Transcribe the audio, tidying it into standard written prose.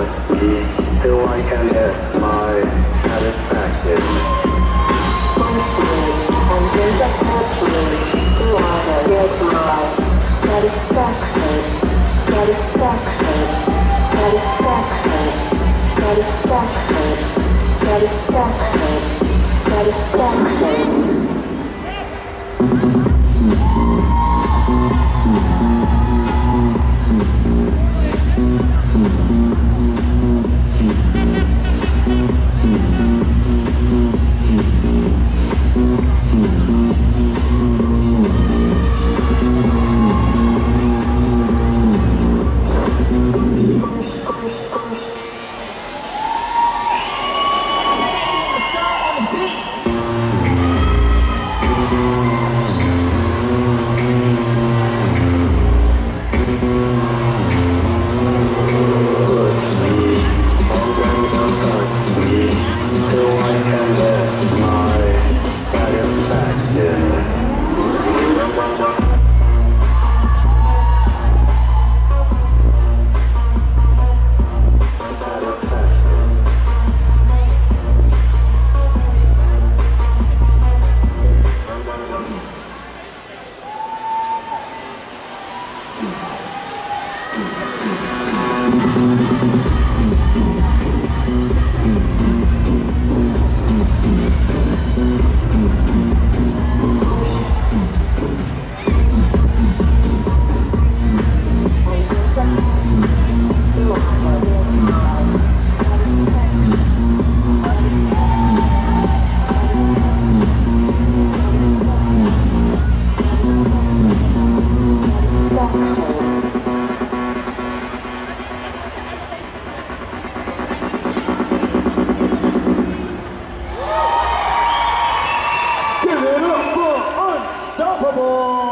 till I can get my satisfaction. And then just naturally, till I can get my satisfaction, satisfaction, satisfaction, satisfaction, satisfaction, satisfaction. Give it up for Unstoppable!